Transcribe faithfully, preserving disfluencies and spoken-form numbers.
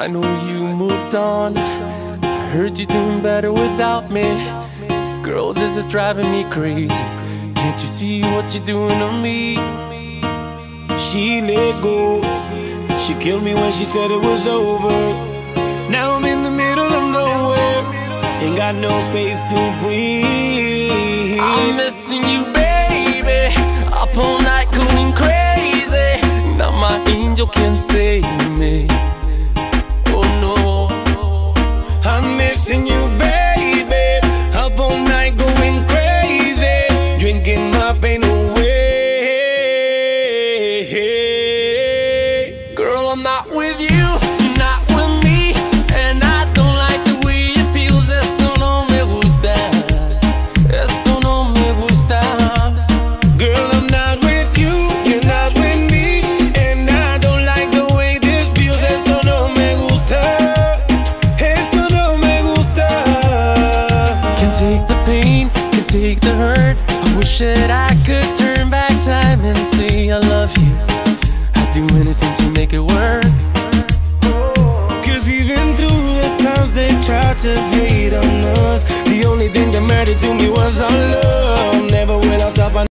I know you moved on. I heard you're doing better without me. Girl, this is driving me crazy. Can't you see what you're doing to me? She let go. She killed me when she said it was over. Now I'm in the middle of nowhere. Ain't got no space to breathe. I'm missing you, baby. Up all night going crazy. Now my angel can save me. Oh no. I'm missing you, baby. Up all night going crazy, drinking my pain away. Girl, I'm not with you, you're not with me, and I don't like the way it feels. Esto no me gusta. Esto no me gusta. Girl, I'm not with you, you're not with me, and I don't like the way this feels. Esto no me gusta. Esto no me gusta. Can take the pain, can take the hurt. I wish that I could turn back time and say I love you. I'd do anything to make it work. Cause even through the times they tried to hate on us, the only thing that mattered to me was our love. Never will I stop. I